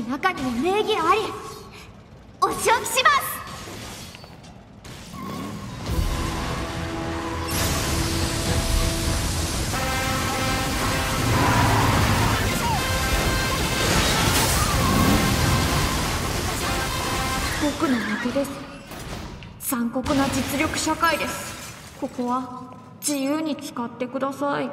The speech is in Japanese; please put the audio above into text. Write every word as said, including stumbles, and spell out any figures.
き中にも名義あり。お仕置きします。僕の負けです。残酷な実力社会です。ここは自由に使ってください。